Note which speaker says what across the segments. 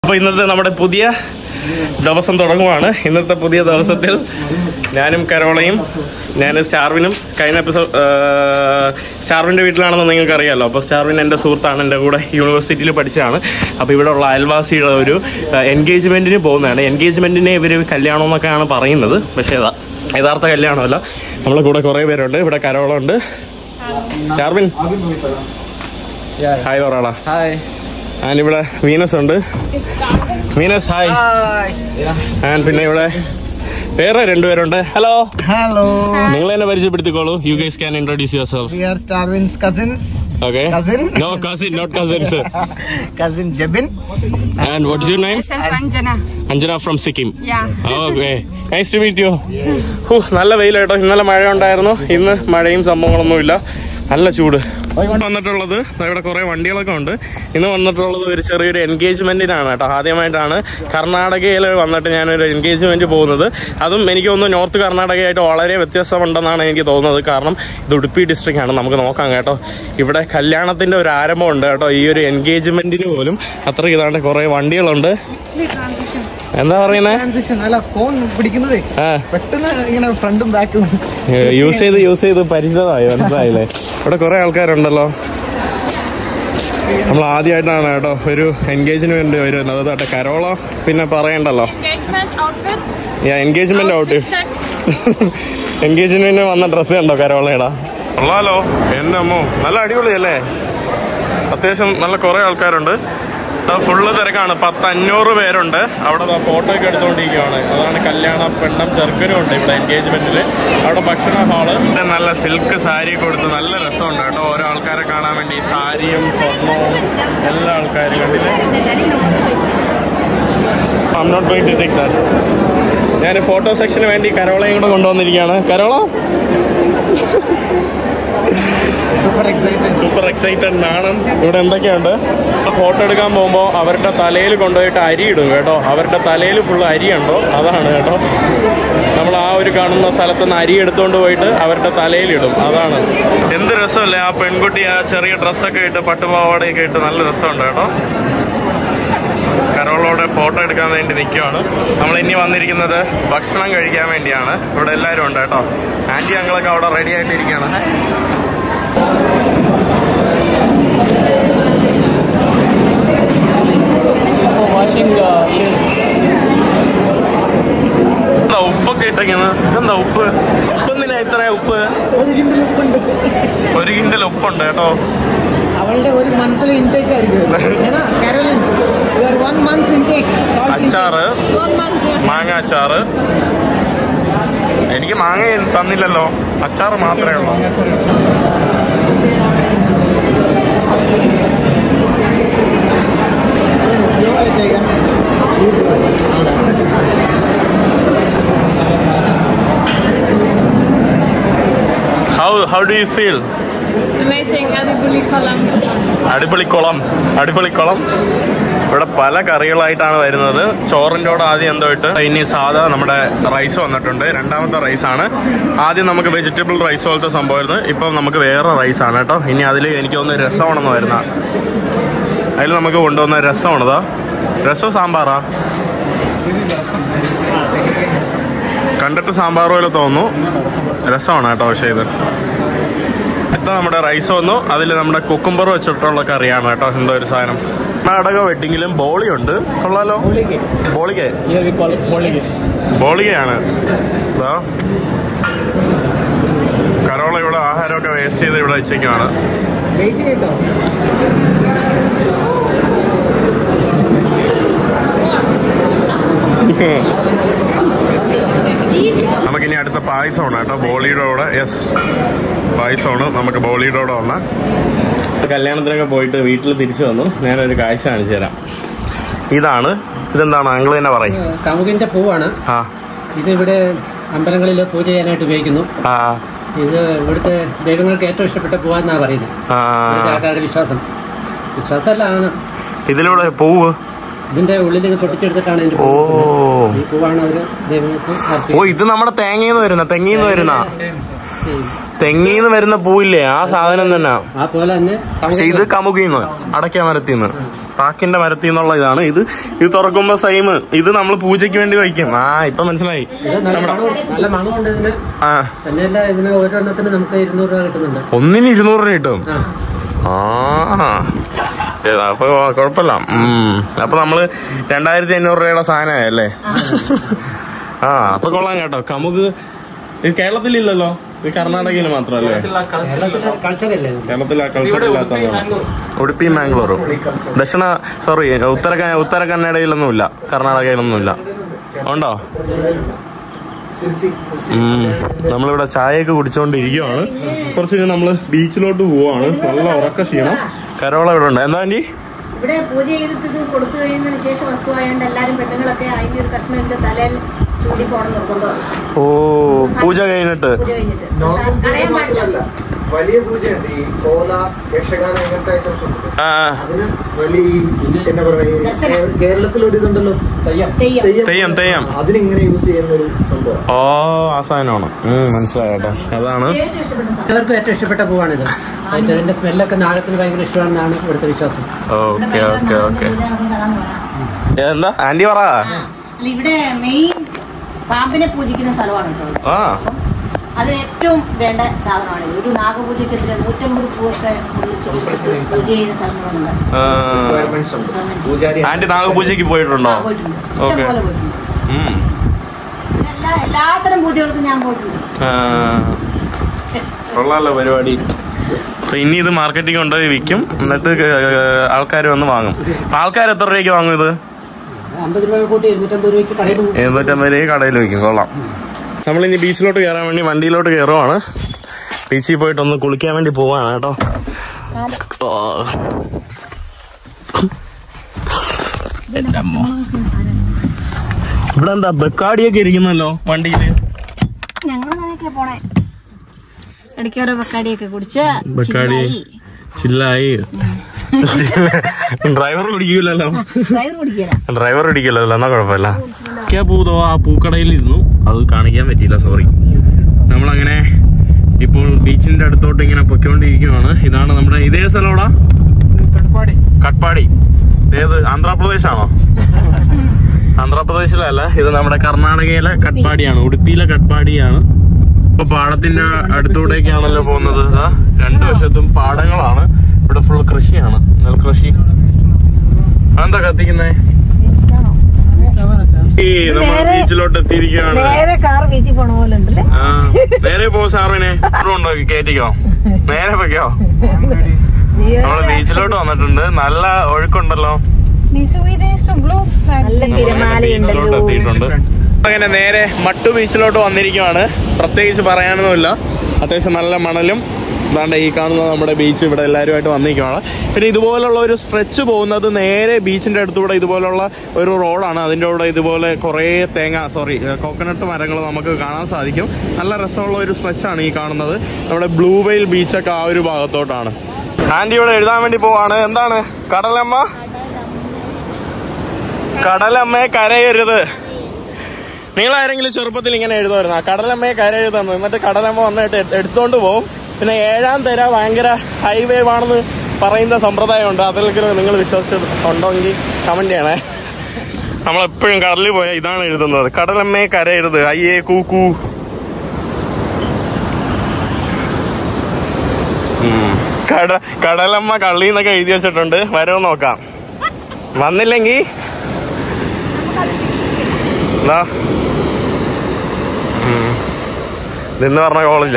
Speaker 1: അപ്പോൾ ഇന്നത്തെ നമ്മുടെ പുതിയ ദിവസം തുടങ്ങുവാണ്. ഇന്നത്തെ പുതിയ ദിവസത്തിൽ ഞാനും കരോളയും സ്റ്റാർവിനും കഴിഞ്ഞ എപ്പിസോഡ് സ്റ്റാർവിൻ്റെ വീട്ടിലാണെന്ന് നിങ്ങൾക്ക് അറിയാമല്ലോ. അപ്പോൾ സ്റ്റാർവിൻ എൻ്റെ സുഹൃത്താണ്, എൻ്റെ കൂടെ യൂണിവേഴ്സിറ്റിയിൽ പഠിച്ചതാണ്. അപ്പോൾ ഇവിടെ ഉള്ള അയൽവാസിയുടെ ഒരു എൻഗേജ്മെൻറ്റിന് പോകുന്നതാണ്. എൻഗേജ്മെൻറ്റിനെ ഇവർ കല്യാണം എന്നൊക്കെയാണ് പറയുന്നത്, പക്ഷേ യഥാർത്ഥ കല്യാണമല്ല. നമ്മളെ കൂടെ കുറേ പേരുണ്ട്. ഇവിടെ കരോളുണ്ട്. സ്റ്റാർവിൻ ഹായ് പറയടാ.
Speaker 2: ഹായ്.
Speaker 1: ആൻഡ് ഇവിടെ വീനസ് ഉണ്ട്. Venus hi. ആൻഡ് പിന്നെ ഇവിടെ വേറെ രണ്ടുപേരുണ്ട്. ഹലോ.
Speaker 3: Hello.
Speaker 1: നിങ്ങൾ തന്നെ പരിചയപ്പെടുത്തിക്കോളൂ. You guys can introduce yourself.
Speaker 3: We are Starwin's cousins.
Speaker 1: Okay.
Speaker 3: Cousin?
Speaker 1: No cousin, not cousins.
Speaker 3: Cousin Jebin.
Speaker 1: And what's your name?
Speaker 4: Anjana.
Speaker 1: Anjana from Sikkim.
Speaker 4: Yeah.
Speaker 1: Okay. Nice to meet you. നല്ല വെയിൽ കേട്ടോ. ഇന്നലെ മഴ ഉണ്ടായിരുന്നു, ഇന്ന് മഴയും സംഭവങ്ങളൊന്നുമില്ല. നല്ല ചൂട്. വന്നിട്ടുള്ളത് ഇവിടെ കുറേ വണ്ടികളൊക്കെ ഉണ്ട്. ഇന്ന് വന്നിട്ടുള്ളത് ഒരു ചെറിയൊരു എൻഗേജ്മെന്റിനാണ് കേട്ടോ. ആദ്യമായിട്ടാണ് കർണാടകയിൽ വന്നിട്ട് ഞാനൊരു എൻഗേജ്മെന്റ് പോകുന്നത്. അതും എനിക്ക് തോന്നുന്നു നോർത്ത് കർണാടകയായിട്ട് വളരെ വ്യത്യാസമുണ്ടെന്നാണ് എനിക്ക് തോന്നുന്നത്. കാരണം ഇത് ഉടുപ്പി ഡിസ്ട്രിക്റ്റ് ആണ്. നമുക്ക് നോക്കാം കേട്ടോ. ഇവിടെ കല്യാണത്തിന്റെ ഒരു ആരംഭമുണ്ട് കേട്ടോ. ഈ ഒരു എൻഗേജ്മെന്റിന് പോലും അത്ര ഇതാണ്ട് കുറേ വണ്ടികളുണ്ട്. എന്താ പറയുന്നത്?
Speaker 3: ഫോൺ പിടിക്കുന്നത് പെട്ടെന്ന് ഇങ്ങനെ ഫ്രണ്ടും ബാക്കും
Speaker 1: യൂസ് ചെയ്ത് പരിചിതമായി, മനസ്സിലായില്ലേ? ഇവിടെ കുറെ ആൾക്കാരുണ്ടല്ലോ. നമ്മൾ ആദ്യമായിട്ടാണ് കേട്ടോ ഒരു എൻഗേജ്മെന്റ് വരുന്നത്. അതെ, കരോള പിന്നെ പറയണ്ടല്ലോ. എൻഗേജ്മെന്റ് ഔട്ട്ഫിറ്റ് എൻഗേജ്മെന്റ് വന്ന ഡ്രസ്സ് കണ്ടോ കരോളയുടെ? കൊള്ളാലോ. എന്റെ അമ്മോ, നല്ല അടിപൊളിയല്ലേ? അത്യാവശ്യം നല്ല കുറെ ആൾക്കാരുണ്ട്. ഫുള്ള് തിരക്കാണ്. 500 പേരുണ്ട് അവിടെ. ഫോട്ടോ ഒക്കെ എടുത്തുകൊണ്ടിരിക്കുകയാണ്. അതാണ് കല്യാണ പെണ്ണും ചെറുക്കനും ഉണ്ട് ഇവിടെ എൻഗേജ്മെന്റിൽ. അവിടെ ഭക്ഷണ ഹാള്. നല്ല സിൽക്ക് സാരി കൊടുത്ത് നല്ല രസമുണ്ട് കേട്ടോ. ഓരോ ആൾക്കാരെ കാണാൻ വേണ്ടി സാരിയും സ്വർണവും എല്ലാ ആൾക്കാരും കണ്ടില്ലേ. I am not going to take that. ഞാൻ ഫോട്ടോ സെക്ഷന് വേണ്ടി കരോളയും കൂടെ കൊണ്ടുവന്നിരിക്കുകയാണ്. കരോള സൂപ്പർ എക്സൈറ്റഡ് ആണ്. ഇവിടെ എന്തൊക്കെയുണ്ട്? ഫോട്ടോ എടുക്കാൻ പോകുമ്പോൾ അവരുടെ തലയിൽ കൊണ്ടുപോയിട്ട് അരി ഇടും കേട്ടോ. അവരുടെ തലയിൽ ഫുള്ള് അരിയുണ്ടോ, അതാണ് കേട്ടോ. നമ്മൾ ആ ഒരു കാണുന്ന സ്ഥലത്ത് നിന്ന് അരി എടുത്തുകൊണ്ട് പോയിട്ട് അവരുടെ തലയിലിടും. അതാണ്. എന്ത് രസമല്ലേ ആ പെൺകുട്ടി ആ ചെറിയ ഡ്രസ്സൊക്കെ ഇട്ട് പട്ടുപാവാടയൊക്കെ ഇട്ട് നല്ല രസമുണ്ട് കേട്ടോ. കരോളോടെ ഫോട്ടോ എടുക്കാൻ വേണ്ടി നിൽക്കുകയാണ്. നമ്മൾ ഇനി വന്നിരിക്കുന്നത് ഭക്ഷണം കഴിക്കാൻ വേണ്ടിയാണ്. ഇവിടെ എല്ലാവരും ഉണ്ട് കേട്ടോ. ആൻറ്റി ഞങ്ങളൊക്കെ അവിടെ റെഡി ആയിട്ടിരിക്കുകയാണ്. ഉപ്പൊക്കെ ഇട്ടേക്കുന്നത്. ഇതെന്താ ഉപ്പ്? ഉപ്പെന്തിനാ ഇത്ര ഉപ്പ്? 1 കിൻഡൽ ഉപ്പുണ്ട് കേട്ടോ.
Speaker 3: അവളുടെ ഒരു മന്ത്ലി ഇൻടേക്ക് ആയിരിക്കും.
Speaker 1: അച്ചാറ്, മാങ്ങ അച്ചാറ്. എനിക്ക് മാങ്ങ തന്നില്ലല്ലോ, അച്ചാറ് മാത്രമേ ഉള്ളൂ. How do you feel?
Speaker 4: Amazing.
Speaker 1: അടിപൊളിക്കുളം. ഇവിടെ പല കറികളായിട്ടാണ് വരുന്നത്. ചോറിൻ്റെ കൂടെ ആദ്യം എന്തോ ഇട്ട്, ഇനി സാധാ നമ്മുടെ റൈസ് വന്നിട്ടുണ്ട്. രണ്ടാമത്തെ റൈസാണ്. ആദ്യം നമുക്ക് വെജിറ്റബിൾ റൈസ് പോലത്തെ സംഭവമായിരുന്നു. ഇപ്പം നമുക്ക് വേറെ റൈസാണ് കേട്ടോ. ഇനി അതിൽ എനിക്ക് തോന്നുന്നു രസമാണെന്ന് വരുന്ന. അതിൽ നമുക്ക് കൊണ്ടുവന്ന രസമാണതാ. രസമോ സാമ്പാറാ? കണ്ടിട്ട് സാമ്പാർ പോലെ തോന്നുന്നു. രസമാണ് കേട്ടോ. പക്ഷേ ഇത് നമ്മുടെ റൈസ് വന്നു. അതിൽ നമ്മുടെ കുക്കുംബർ വെച്ചിട്ടുള്ള കറിയാണ് കേട്ടോ. എന്തോ ഒരു സാധനം. കർണാടക വെഡിങ്ങിലും ബോളി ഉണ്ട്. കൊള്ളാലോ. ബോളികയാണ്. കരോള ഇവിടെ ആഹാരമൊക്കെ വേസ്റ്റ് ചെയ്ത് ഇവിടെ വെച്ചേക്കാണ്. നമുക്കിനി അടുത്ത പായസമാണ് കേട്ടോ. ബോളിയുടെ കൂടെ. യെസ്, പായസമാണ്. നമുക്ക് ബോളിയുടെ കൂടെ വന്ന കല്യാണത്തിനൊക്കെ പോയിട്ട് വീട്ടിൽ തിരിച്ചു വന്നു. ഞാനൊരു കാഴ്ച കാണിച്ചു തരാം. ഇതെന്താണ് അങ്കിൾ തന്നെ പറയും?
Speaker 2: കമുകിന്റെ പൂവാണ്. ഇത് ഇവിടെ അമ്പലങ്ങളിൽ പൂജ ചെയ്യാനായിട്ട് ഉപയോഗിക്കുന്നു. ഇത് ഇവിടുത്തെ ദൈവങ്ങൾക്ക് ഏറ്റവും ഇഷ്ടപ്പെട്ട പൂവാന്നാണ് പറയുന്നത്. ആൾക്കാരുടെ വിശ്വാസമല്ല ആണ്.
Speaker 1: ഇതിലൂടെ പൂവ്
Speaker 2: ഇതിന്റെ ഉള്ളിൽ ഇത് പൊട്ടിച്ചെടുത്തിട്ടാണ് ഇതിന്റെ
Speaker 1: ഓ
Speaker 2: ഈ പൂവാണ് അവര് ദൈവങ്ങൾക്ക്
Speaker 1: ഓ ഇത് നമ്മുടെ തേങ്ങന്ന് വരുന്ന തെങ്ങീന്ന് വരുന്ന പൂവില്ലേ ആ സാധനം തന്നെ.
Speaker 2: ആ പോലെ തന്നെ.
Speaker 1: പക്ഷെ ഇത് കമുകീന്ന് അടയ്ക്ക മരത്തിന്ന് പാക്കിന്റെ മരത്തിന്നുള്ള ഇതാണ്. ഇത് തുറക്കുമ്പോ സെയിം. ഇത് നമ്മൾ പൂജയ്ക്ക് വേണ്ടി വയ്ക്കും. ഇപ്പൊ മനസ്സിലായി.
Speaker 2: നല്ല മണമുണ്ട് ഇതിന്. തന്നെയല്ല ഇതിന് ഓരോണ്ണത്തിന് നമുക്ക് 200 രൂപ കിട്ടുന്നുണ്ട്.
Speaker 1: ഒന്നിന് 200 രൂപ കിട്ടും. അപ്പൊ കൊഴപ്പല്ല. അപ്പൊ നമ്മള് 2500 രൂപയുടെ സാധനമായല്ലേ. അപ്പൊ കൊള്ളാം കേട്ടോ. കമുക് കേരളത്തിലില്ലല്ലോ, ഇത് കർണാടകയിൽ മാത്രല്ലേ. കേരളത്തിൽ ആ കൾച്ചർ ഇല്ലാത്ത ഉടുപ്പി മാംഗ്ലൂരും ഉത്തര കന്നഡയിലൊന്നുമില്ല, കർണാടകയിലൊന്നുമില്ല. ഉണ്ടോ? നമ്മളിവിടെ ചായയൊക്കെ കുടിച്ചോണ്ടിരിക്കുവാണ്. കുറച്ച് നമ്മള് ബീച്ചിലോട്ട് പോവാണ്. നല്ല ഉറക്ക ക്ഷീണം. കരോള ഇവിടെ ഉണ്ട്. എന്താ ആന്റി?
Speaker 4: ഇവിടെ പൂജ ചെയ്തിട്ട് ഇത് കൊടുത്തു കഴിയുന്ന വിശേഷ വസ്തുവായോണ്ട് എല്ലാരും പെണ്ണുങ്ങളൊക്കെ അതിന്റെ ഒരു കഷ്ണം എന്റെ തലയിൽ ചൂടി പോകണം നിർബന്ധം.
Speaker 1: ഓ പൂജ കഴിഞ്ഞിട്ട്
Speaker 4: കളയാൻ പാടില്ല.
Speaker 3: വലിയ പൂജയുണ്ട്, ഈ കോല യക്ഷഗാനം ഇങ്ങനത്തെ ഐറ്റംസ് ഉണ്ട്. അതിന് വലിയ എന്നാ പറയുക, കേരളത്തിൽ ഒരു ഇതുണ്ടല്ലോ
Speaker 1: തെയ്യം,
Speaker 3: അതിനിങ്ങനെ യൂസ് ചെയ്യുന്ന ഒരു സംഭവം.
Speaker 1: ആ സാധനമാണ്. മനസ്സിലായോ? അതാണ്
Speaker 2: എല്ലാവർക്കും ഏറ്റവും ഇഷ്ടപ്പെട്ട പൂവാണിത്. ഇതിന്റെ സ്മെല്ലൊക്കെ നാഗത്തിന് ഭയങ്കര ഇഷ്ടമാണെന്നാണ് ഇവിടുത്തെ വിശ്വാസം.
Speaker 1: ഓക്കെ. എന്താ ആന്റി പറ?
Speaker 4: ഇവിടെ മെയിൻ പാമ്പിനെ പൂജിക്കുന്ന സ്ഥലമാണ് കേട്ടോ. അതിന് ഏറ്റവും വേണ്ട സാധനമാണിത്. ഒരു നാഗപൂജയ്ക്ക് 150 പൂവൊക്കെ പൂജ ചെയ്യുന്ന സ്ഥലങ്ങളുണ്ട്.
Speaker 1: ആന്റി നാഗപൂജയ്ക്ക് പോയിട്ടുണ്ടോ?
Speaker 4: എല്ലാത്തരം പൂജകൾക്കും ഞാൻ പോയിട്ടുണ്ട്.
Speaker 1: കൊള്ളാലോ പരിപാടി. അപ്പൊ ഇനി ഇത് മാർക്കറ്റിംഗ് കൊണ്ടുപോയി വിൽക്കും, എന്നിട്ട് ആൾക്കാർ വന്ന് വാങ്ങും. ആൾക്കാർ എത്ര രൂപയ്ക്ക് വാങ്ങും ഇത്?
Speaker 2: 250
Speaker 1: രൂപയ്ക്ക് കടയിൽ വിൽക്കും. കൊള്ളാം. നമ്മളിനി ബീച്ചിലോട്ട് കയറാൻ വേണ്ടി വണ്ടിയിലോട്ട് കയറുവാണ്. ബീച്ചിൽ പോയിട്ട് ഒന്ന് കുളിക്കാൻ വേണ്ടി പോവാണ് കേട്ടോ. ഇവിടെ എന്താ ബക്കാടിയൊക്കെ ഇരിക്കുന്നല്ലോ വണ്ടിയില്. ബക്കാടി ചില്ലായി. ഡ്രൈവർ കുടിക്കൂലല്ലോ. എന്നാ കുഴപ്പമില്ല. പൂതോ ആ പൂക്കടയിൽ ഇരുന്നു, അത് കാണിക്കാൻ പറ്റിയില്ല, സോറി. നമ്മളങ്ങനെ ഇപ്പോൾ ബീച്ചിന്റെ അടുത്തോട്ട് ഇങ്ങനെ പൊയ്ക്കൊണ്ടിരിക്കുകയാണ്. ഇതാണ് നമ്മുടെ ഇതേ സ്ഥലമാടാ, കട്പാടി. ഏത് ആന്ധ്രാപ്രദേശാണോ? ആന്ധ്രാപ്രദേശിലല്ല, ഇത് നമ്മുടെ കർണാടകയിലെ കട്പാടിയാണ്, ഉടുപ്പിയിലെ കട്പാടിയാണ്. ഇപ്പൊ പാടത്തിന്റെ അടുത്തൂടേക്കാണല്ലോ പോകുന്നത്. 2 വശത്തും പാടങ്ങളാണ്. ഇവിടെ ഫുൾ കൃഷിയാണ്, നെൽകൃഷി. അതെന്താ കത്തിക്കുന്നേ? ബീച്ചിലോട്ട് എത്തിയിരിക്കുകയാണ്. നേരെ പോ സാറിനെ ഉണ്ടോ? കേറ്റിക്കോ, നേരെ വെക്കോ. നമ്മള് ബീച്ചിലോട്ട് വന്നിട്ടുണ്ട്. നല്ല ഒഴുക്കുണ്ടല്ലോ. ബീച്ചിലോട്ട് എത്തിയിട്ടുണ്ട്. അങ്ങനെ നേരെ മട്ടു ബീച്ചിലോട്ട് വന്നിരിക്കുവാണ്. പ്രത്യേകിച്ച് പറയാനൊന്നുമില്ല. അത്യാവശ്യം നല്ല മണലും അതാണ്ട് ഈ കാണുന്നത് നമ്മുടെ ബീച്ച്. ഇവിടെ എല്ലാവരുമായിട്ട് വന്നിരിക്കുകയാണ്. പിന്നെ ഇതുപോലുള്ള ഒരു സ്ട്രെച്ച് പോകുന്നത് നേരെ ബീച്ചിന്റെ അടുത്തൂടെ ഇതുപോലുള്ള ഒരു റോഡാണ്. അതിൻ്റെ കൂടെ ഇതുപോലെ കുറേ കോക്കനട്ട് മരങ്ങൾ നമുക്ക് കാണാൻ സാധിക്കും. നല്ല രസമുള്ള ഒരു സ്ട്രെച്ചാണ് ഈ കാണുന്നത്. നമ്മുടെ ബ്ലൂ വെയിൽ ബീച്ചൊക്കെ ആ ഒരു ഭാഗത്തോട്ടാണ്. ആന്റി ഇവിടെ എഴുതാൻ വേണ്ടി പോവാണ്. എന്താണ്? കടലമ്മയെ കരയരുത്. നിങ്ങളാരെങ്കിലും ചെറുപ്പത്തിൽ ഇങ്ങനെ എഴുതുമായിരുന്നു, കടലമ്മയെ കരയരുതെന്ന്. എന്നിട്ട് കടലമ്മ വന്നിട്ട് എടുത്തോണ്ട് പോകും. പിന്നെ 7ാം തര ഭയങ്കര ഹൈവേ ആണെന്ന് പറയുന്ന സമ്പ്രദായമുണ്ട്. അതിലേക്ക് നിങ്ങൾ വിശ്വസിച്ചിട്ടുണ്ടെങ്കിൽ കമന്റ് ചെയ്യണേ. നമ്മളെപ്പോഴും കടലിൽ പോയാൽ ഇതാണ് എഴുതുന്നത്, കടലമ്മയെ കരയരുത്, അയ്യേ കൂക്കൂ. കടലമ്മ കള്ളിന്നൊക്കെ എഴുതി വെച്ചിട്ടുണ്ട്. വരുമെന്ന് നോക്കാം. വന്നില്ലെങ്കിൽ ഇതെന്ന് പറഞ്ഞ കോളില്ല.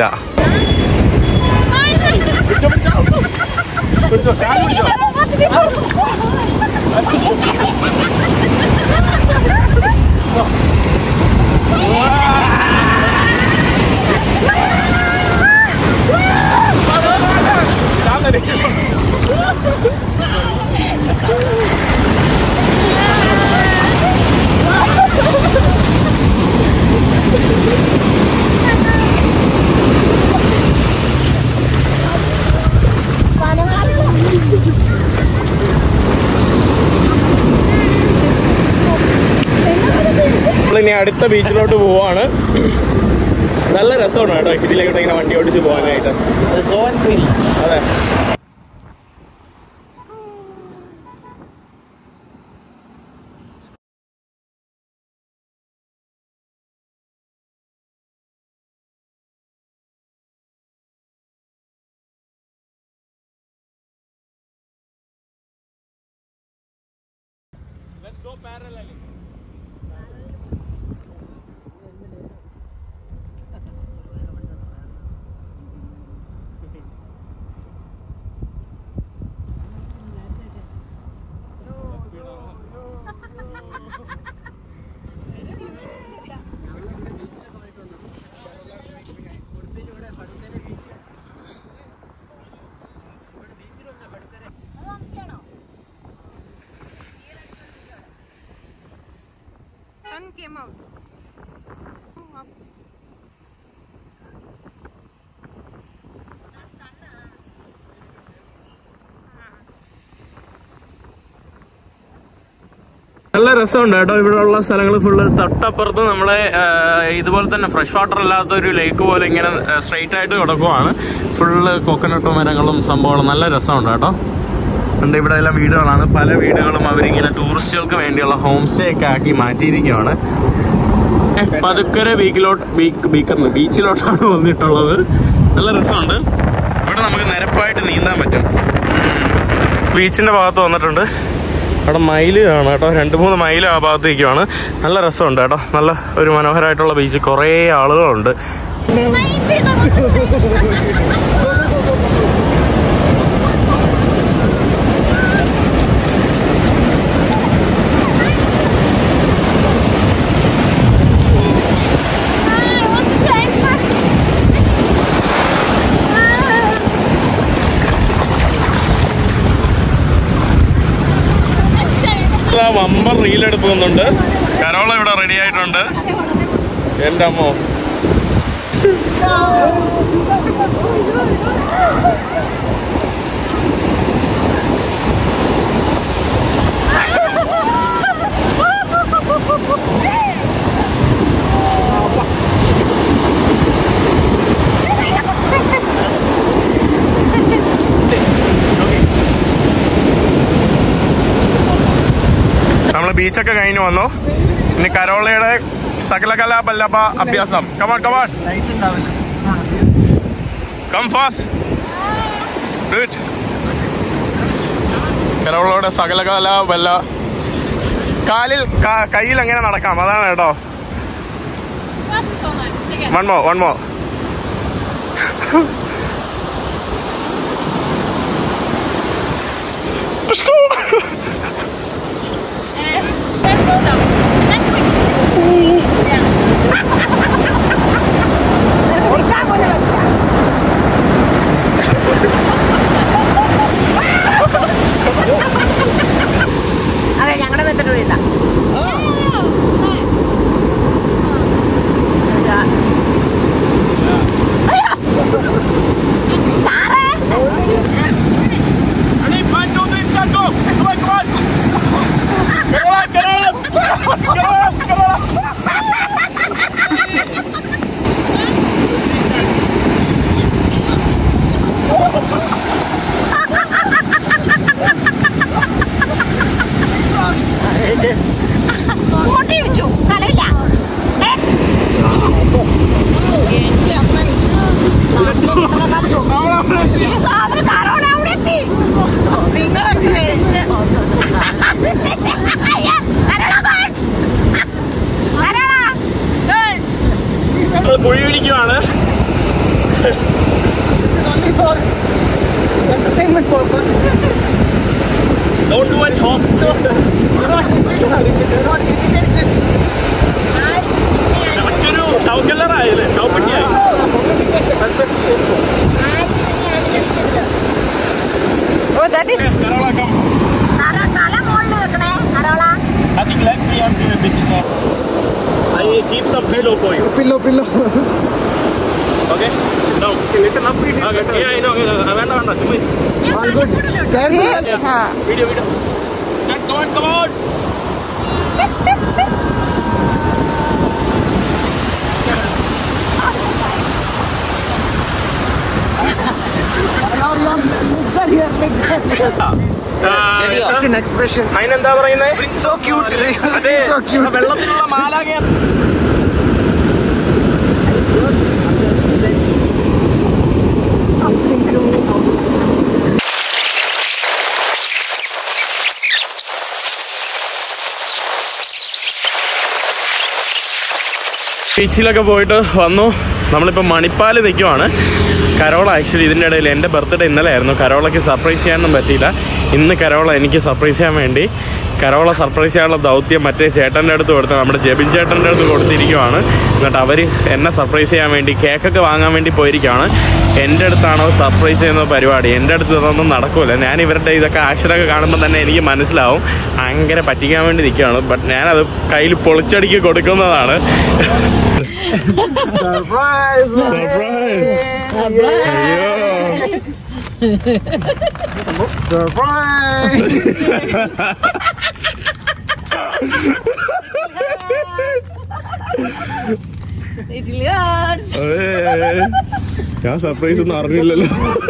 Speaker 1: നമ്മളിനി അടുത്ത ബീച്ചിലോട്ട് പോവാണ്. നല്ല രസമാണ് കേട്ടോ ഇതിലേക്കിട്ട് ഇങ്ങനെ വണ്ടി ഓടിച്ച് പോകാനായിട്ട്. അതെ,
Speaker 5: Sun came out.
Speaker 1: നല്ല രസമുണ്ട് കേട്ടോ. ഇവിടെ ഉള്ള സ്ഥലങ്ങൾ ഫുള്ള് തൊട്ടപ്പുറത്ത് നമ്മളെ ഇതുപോലെ തന്നെ ഫ്രഷ് വാട്ടർ അല്ലാത്ത ഒരു ലേക്ക് പോലെ ഇങ്ങനെ സ്ട്രെയിറ്റ് ആയിട്ട് കിടക്കുവാണ്. ഫുള്ള് കോക്കനട്ട് മരങ്ങളും സംഭവങ്ങളും നല്ല രസമുണ്ട് കേട്ടോ. ഉണ്ട് ഇവിടെ എല്ലാം വീടുകളാണ്. പല വീടുകളും അവരിങ്ങനെ ടൂറിസ്റ്റുകൾക്ക് വേണ്ടിയുള്ള ഹോം സ്റ്റേ ഒക്കെ ആക്കി മാറ്റിയിരിക്കുകയാണ്. പതുക്കരെ ബീച്ചിലോട്ടാണ് വന്നിട്ടുള്ളത്. നല്ല രസമുണ്ട്. ഇവിടെ നമുക്ക് നിരപ്പായിട്ട് നീന്താൻ പറ്റും. ബീച്ചിന്റെ ഭാഗത്ത് വന്നിട്ടുണ്ട്. അവിടെ മയില് കാണാം കേട്ടോ. 2-3 മൈല് ആ ഭാഗത്തേക്കുമാണ്. നല്ല രസമുണ്ട് കേട്ടോ. നല്ല ഒരു മനോഹരമായിട്ടുള്ള ബീച്ച്. കുറേ ആളുകളുണ്ട്. വമ്പർ റീലെടുക്കുന്നുണ്ട്. കരോള ഇവിടെ റെഡി ആയിട്ടുണ്ട്. എൻ്റെ അമ്മോ, നമ്മള് ബീച്ചൊക്കെ കഴിഞ്ഞു വന്നു. ഇനി കരോളയുടെ സകലകലാ വല്ലഭ അഭ്യാസം. Come on come on, come fast. Good. കരോളയുടെ സകലകലാ വല്ല കാലിൽ കയ്യിൽ എങ്ങനെ നടക്കാം, അതാണ് കേട്ടോ. One more.
Speaker 4: അതെ, ഞങ്ങളുടെ മെത്തഡ് വീഴ
Speaker 1: കുഴി പിടിക്കുവാണ്. Don't do it, Tom. ഷൗക്കല്ലറായില്ലേ, ഷൗപ്പറ്റിയായി.
Speaker 5: Oh, that is.
Speaker 1: Carola, come. I think let me up here a bit more. I keep some pillow for you.
Speaker 3: Pillow.
Speaker 1: Okay? No.
Speaker 3: Little up.
Speaker 1: Okay. Yeah, I know. Venda.
Speaker 3: All good. Careful.
Speaker 1: Yes. Video. Come on.
Speaker 3: expression.
Speaker 1: അതിനെന്താ പറയുന്നത്?
Speaker 3: So cute. So cute.
Speaker 1: വെള്ളത്തിലുള്ള മാലാഖ. ബീച്ചിലൊക്കെ പോയിട്ട് വന്നു. നമ്മളിപ്പോൾ മണിപ്പാൽ നിൽക്കുവാണ്. കരോള actually ഇതിൻ്റെ ഇടയിൽ എൻ്റെ ബർത്ത്ഡേ ഇന്നലെ ആയിരുന്നു. കരോളയ്ക്ക് സർപ്രൈസ് ചെയ്യാനൊന്നും പറ്റിയില്ല. ഇന്ന് കരോള എനിക്ക് സർപ്രൈസ് ചെയ്യാൻ വേണ്ടി കരോള സർപ്രൈസ് ചെയ്യാനുള്ള ദൗത്യം മറ്റേ ചേട്ടൻ്റെ അടുത്ത് കൊടുത്ത് നമ്മുടെ ജെബിൻ ചേട്ടൻ്റെ അടുത്ത് കൊടുത്തിരിക്കുവാണ്. എന്നിട്ട് അവർ എന്നെ സർപ്രൈസ് ചെയ്യാൻ വേണ്ടി കേക്കൊക്കെ വാങ്ങാൻ വേണ്ടി പോയിരിക്കുകയാണ്. എൻ്റെ അടുത്താണോ സർപ്രൈസ് ചെയ്യുന്ന പരിപാടി. എൻ്റെ അടുത്ത് ഇതൊന്നും നടക്കില്ല. ഞാൻ ഇവരുടെ ഇതൊക്കെ ആക്ഷനൊക്കെ കാണുമ്പോൾ തന്നെ എനിക്ക് മനസ്സിലാവും ഭയങ്കര പറ്റിക്കാൻ വേണ്ടി നിൽക്കുകയാണ്. ബട്ട് ഞാനത് കയ്യിൽ പൊളിച്ചടിക്ക് കൊടുക്കുന്നതാണ്.
Speaker 3: Surprise! Surprise!
Speaker 1: ഞാൻ സർപ്രൈസ് ഒന്നും അറിഞ്ഞില്ലല്ലോ.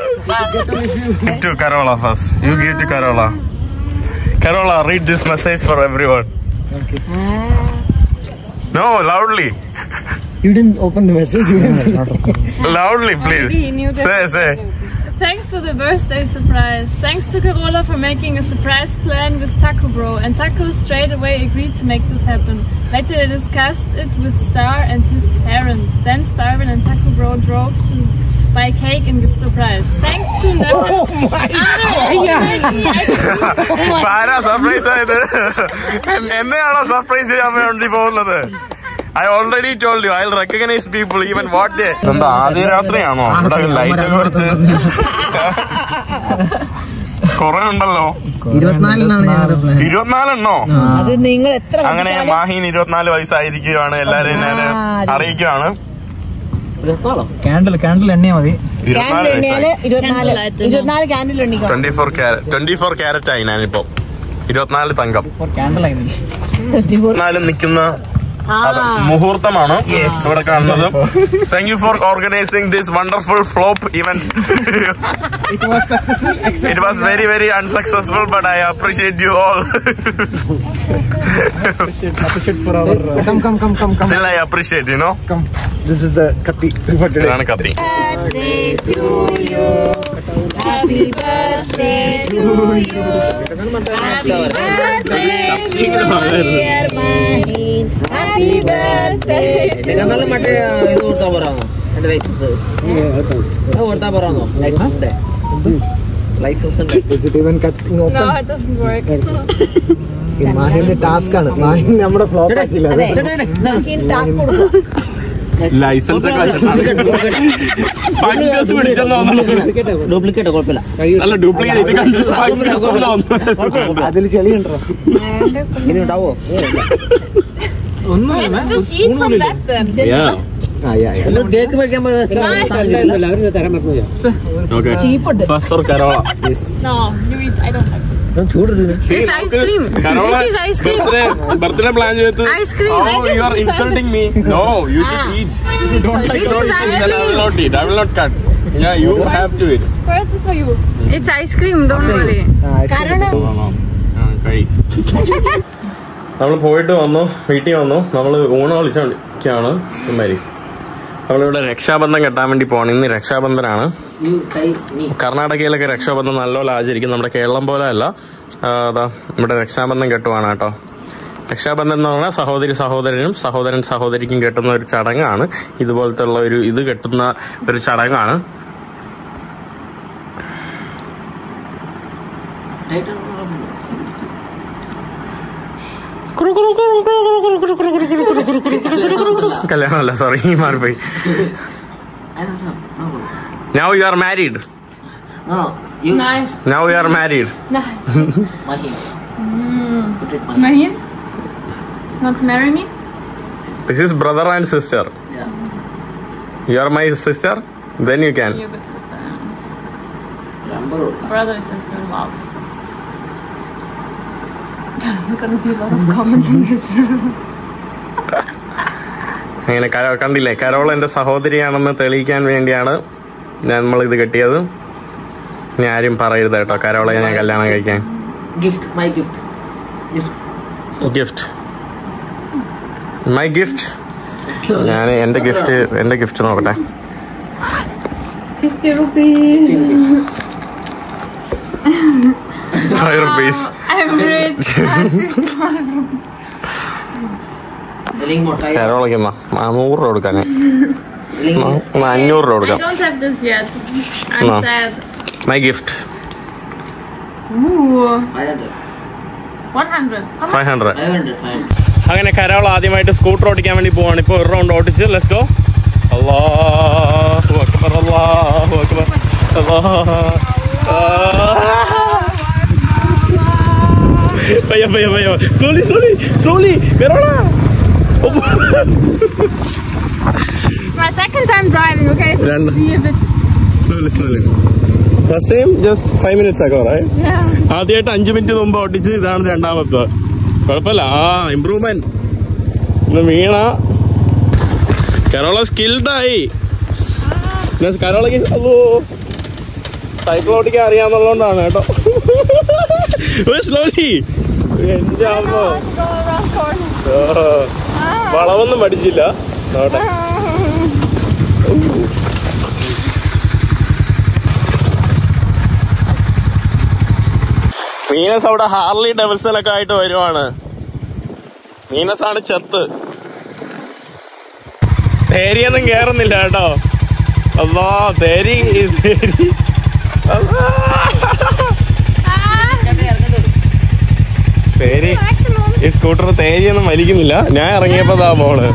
Speaker 1: Carola first. You give to Carola. Carola, read this message for everyone.
Speaker 3: Okay.
Speaker 1: No, loudly.
Speaker 3: You didn't open the message. You didn't.
Speaker 1: Loudly, please. Say.
Speaker 5: Thanks for the birthday surprise. Thanks to Carola for making a surprise plan with Taco Bro, and Taco straight away agreed to make this happen. Later they discussed it with Star and his parents. Then Starvin and Taco Bro drove to buy cake and give surprise. Thanks to Never.
Speaker 3: Oh my
Speaker 1: ആരാ surprise ആയത്? എന്നെയാണോ surprise ചെയ്യാൻ വേണ്ടി പോകുന്നത്? I already told you, I'll recognize people even what they. എന്താ ആദ്യ രാത്രിയാണോ? ഇവിടെ light ഒക്കെ വെച്ച് കൊറേ ഉണ്ടല്ലോ. 24 അങ്ങനെ മാഹീൻ 24 വയസ്സായിരിക്കുകയാണ്. എല്ലാരും ഞാൻ അറിയിക്കുകയാണ്.
Speaker 6: ക്യാൻഡിൽ എണ്ണയാ മതി.
Speaker 1: 24 ക്യാരറ്റ് ആയി ഞാനിപ്പോ. 24 തങ്കം. 24 നിൽക്കുന്ന മുഹൂർത്തമാണ് ഇവിടെ കാണുന്നത്. Thank you for organising this wonderful flop event. It was very very unsuccessful, but I appreciate you all.
Speaker 3: Appreciate for our. Come.
Speaker 1: Still I appreciate, you know.
Speaker 3: Come. This is the kati.
Speaker 1: ഇതാണ് കത്തി.
Speaker 4: Happy birthday to you. Happy birthday, dear Mahin. Happy birthday.
Speaker 2: നല്ല മറ്റേ ഇത് കൊടുത്താ പോരാന്നോ? എന്റെ licence കൊടുത്താ പോരാന്നോ? Licence ഉണ്ട്.
Speaker 3: Is it even cutting open?
Speaker 5: No, it doesn't work.
Speaker 3: മാഹിന്റെ ടാസ്ക് ആണ്. മാഹിൻ നമ്മുടെ ഫ്ലോപ്പ് ആക്കില്ല.
Speaker 4: ടാസ്ക് കൊടുക്കും.
Speaker 1: ലൈസൻസ് ഒക്കെ
Speaker 2: ഡ്യൂപ്ലിക്കേറ്റ് കുഴപ്പമില്ല.
Speaker 1: അല്ല ഡ്യൂപ്ലിക്കേറ്റ്
Speaker 3: അതിൽ ചെളിയുണ്ടോ?
Speaker 2: ഇനി ഉണ്ടാവോ?
Speaker 5: Let's just eat from that then.
Speaker 2: Cake മേടിക്കാൻ
Speaker 1: first for Carola.
Speaker 5: No, you eat. I don't like it.
Speaker 6: It's ice cream. This is ice cream.
Speaker 1: Birthday plan ചെയ്തിട്ട്
Speaker 6: Ice cream.
Speaker 1: Oh, you are insulting me. No, you should eat. You don't
Speaker 6: It is ice
Speaker 1: I will
Speaker 6: cream.
Speaker 1: not eat. I will not cut. Yeah, you have to eat.
Speaker 5: First is for you.
Speaker 6: It's ice cream. Don't worry.
Speaker 1: നമ്മൾ പോയിട്ട് വന്നു, വീട്ടിൽ വന്നു. നമ്മൾ ഊണ് വിളിച്ചോണ്ടിരിക്കുകയാണ്. ഇമാരി നമ്മളിവിടെ രക്ഷാബന്ധം കെട്ടാൻ വേണ്ടി പോകണം. ഇന്ന് രക്ഷാബന്ധനാണ്. കർണാടകയിലൊക്കെ രക്ഷാബന്ധം നല്ലപോലെ ആചരിക്കും. നമ്മുടെ കേരളം പോലെ അല്ല. അതാ ഇവിടെ രക്ഷാബന്ധം കെട്ടുവാണ് കേട്ടോ. രക്ഷാബന്ധം എന്ന് പറഞ്ഞാൽ സഹോദരി സഹോദരനും സഹോദരൻ സഹോദരിക്കും കെട്ടുന്ന ഒരു ചടങ്ങാണ്. ഇതുപോലത്തെ ഉള്ള ഒരു ഇത് കെട്ടുന്ന ഒരു ചടങ്ങാണ്. കല്യാണമല്ല, സോറി, മാറിപ്പോയി. Now you are married.
Speaker 5: Nice.
Speaker 1: Now you are married.
Speaker 5: Mahin? Want to marry me?
Speaker 1: This is brother and sister. You are my sister. Then you can.
Speaker 5: You're a good sister. Brother, sister, love. There are gonna be a lot of comments on this.
Speaker 1: അങ്ങനെ കണ്ടില്ലേ, Carol എൻ്റെ സഹോദരിയാണെന്ന് തെളിയിക്കാൻ വേണ്ടിയാണ് നമ്മൾ ഇത് കെട്ടിയത്. ഇനി ആരും പറയരുത് കേട്ടോ കരോളയെ ഞാൻ കല്യാണം കഴിക്കാൻ.
Speaker 2: Gift my gift
Speaker 1: my gift. ഞാൻ എൻ്റെ ഗിഫ്റ്റ് നോക്കട്ടെ.
Speaker 5: 50 rupees.
Speaker 1: 5 rupees.
Speaker 5: I'm rich.
Speaker 1: കരോളയ്ക്ക് 100 രൂപ കൊടുക്കാൻ. 500 രൂപ
Speaker 5: I
Speaker 1: കൊടുക്കാം.
Speaker 5: don't have this yet. I'm
Speaker 1: No.
Speaker 5: sad.
Speaker 1: My gift.
Speaker 5: Ooh.
Speaker 2: 500.
Speaker 5: 100.
Speaker 1: 500.
Speaker 2: 500.
Speaker 1: അങ്ങനെ കരോൾ ആദ്യമായിട്ട് സ്കൂട്ടർ ഓടിക്കാൻ വേണ്ടി പോവാണ്. ഇപ്പോൾ ഒരു റൗണ്ട് ഓടിച്ച് ലെറ്റ്സ് ഗോ. അല്ലാഹു അക്ബർ അല്ലാഹു അക്ബർ പയ്യ പയ്യ പയ്യ slowly Carola.
Speaker 5: My second time driving, okay? So
Speaker 1: Run.
Speaker 5: be a bit.
Speaker 1: slowly. First time just 5 minutes ago, right?
Speaker 5: Yeah.
Speaker 1: ആദ്യമായിട്ട് 5 മിനിറ്റ് മുമ്പ് ഓടിച്ച് ഇതാണ് രണ്ടാമത്തെ. കുഴപ്പമില്ല. ഇമ്പ്രൂവ്മെന്റ്. ഇന്ന് വീണ കരോള സ്കിൽഡായി. കരോളക്ക് സൈക്കിൾ ഓടിക്കാൻ അറിയാന്നുള്ളതുകൊണ്ടാണ് കേട്ടോ. സ്ലോലി. എന്റെ അമ്മ വളവൊന്നും പഠിച്ചില്ല. നോട്ടെ. മീനസ് അവിടെ ഹാർലി ഡെവിൾസിലൊക്കെ ആയിട്ട് വരുവാണ്. മീനസാണ് ചെത്ത്. തേരിയൊന്നും കേറുന്നില്ല കേട്ടോ. അല്ലാ തേരി തേരി ഈ സ്കൂട്ടർ തേരിയൊന്നും വലിക്കുന്നില്ല. ഞാൻ ഇറങ്ങിയപ്പോ ദാ പോണ്.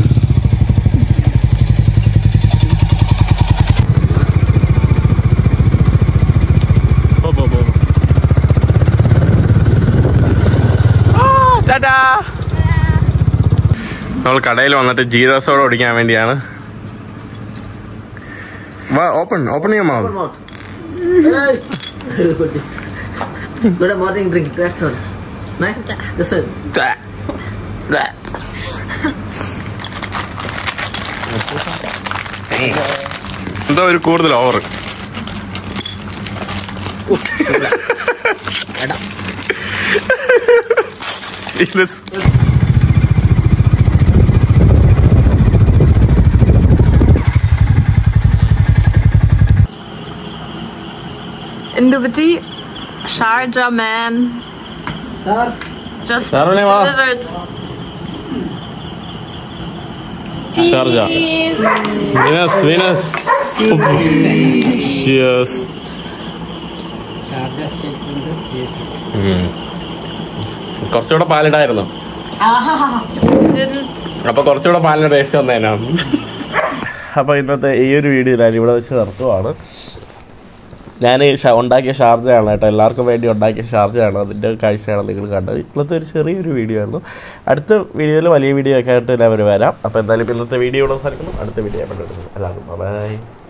Speaker 1: നമ്മൾ കടയിൽ വന്നിട്ട് ജീരോ സോഡ ഓടിക്കാൻ വേണ്ടിയാണ്. Open your mouth.
Speaker 2: Good morning drink. That's all. Nice. This one.
Speaker 1: എന്താ ഒരു കൂടുതൽ over.
Speaker 5: In Dubai, Sharjah man. Just
Speaker 1: Sharjah.
Speaker 5: delivered.
Speaker 1: Sharjah. Venus. Cheers. കുറച്ചുകൂടെ പാലിടായിരുന്നു. അപ്പൊ കുറച്ചുകൂടെ പാലിന്റെ ടേസ്റ്റ് വന്നേനാ. അപ്പൊ ഇന്നത്തെ ഈ ഒരു വീഡിയോ ഞാൻ ഇവിടെ വെച്ച് നിർത്തുവാണ്. ഞാൻ ഉണ്ടാക്കിയ ഷാർജയാണ് കേട്ടോ. എല്ലാവർക്കും വേണ്ടി ഉണ്ടാക്കിയ ഷാർജയാണ്. അതിൻ്റെ കാഴ്ചയാണ് നിങ്ങൾ കണ്ടത്. ഇന്നത്തെ ഒരു ചെറിയൊരു വീഡിയോ ആയിരുന്നു. അടുത്ത വീഡിയോയിൽ വലിയ വീഡിയോ ഒക്കെ ആയിട്ട് എല്ലാവരും വരാം. അപ്പോൾ എന്തായാലും ഇന്നത്തെ വീഡിയോ ഇവിടെ അവസാനിക്കുന്നു. അടുത്ത വീഡിയോ കണ്ടുപിടിക്കുന്നു. എല്ലാവർക്കും ബൈ.